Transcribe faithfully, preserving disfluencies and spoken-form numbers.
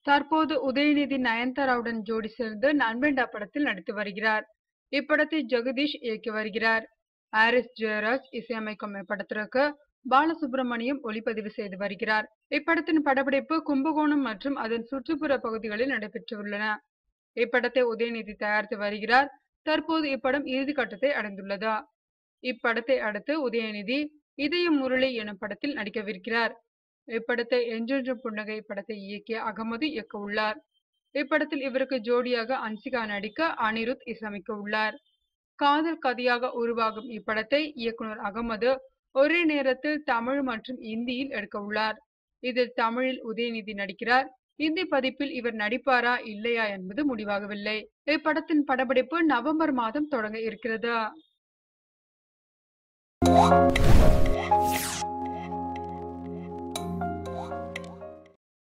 தற்போது உதயநிதி நயன்தாராவுடன் ஜோடி சேர்ந்து நண்பேண்டா படத்தில் நடித்து வருகிறார். இப்படத்தை ஜெகதீஷ் இயக்கி வருகிறார். ஹாரிஸ் ஜெயராஜ் இசையமைக்கும் இப்படத்திற்கு பாலசுப்ரமணியம் ஒளிப்பதிவு செய்து வருகிறார். இப்படத்தின் படப்பிடிப்பு கும்பகோணம் மற்றும் அதன் சுற்றுப்புற பகுதிகளில் நடைபெற்றுள்ளன. இப்படத்தை உதயநிதி தயாரித்து வருகிறார். தற்போது இப்படம் இறுதி கட்டத்தை அடைந்துள்ளது. இப்படத்தை அடுத்து உதயநிதி இதயம் முரளி எனும் படத்தில் நடிக்கவிருக்கிறார். இப்படத்தை என்றென்றும் புன்னகை படத்தை இயக்கிய அகமது இயக்க உள்ளார். இப்படத்தில் இவருக்கு ஜோடியாக அன்சிகா நடிக்க அனிருத் இசையமைக்க உள்ளார். காதல் கதையாக உருவாகும் இப்படத்தை இயக்குனர் அகமது ஒரே நேரத்தில் தமிழ் மற்றும் இந்தியில் எடுக்க உள்ளார். இதில் தமிழில் உதயநிதி நடிக்கிறார். இந்தி பதிப்பில் இவர் நடிப்பாரா இல்லையா என்பது முடிவாகவில்லை. இப்படத்தின் படப்பிடிப்பு நவம்பர் மாதம் தொடங்க இருக்கிறது.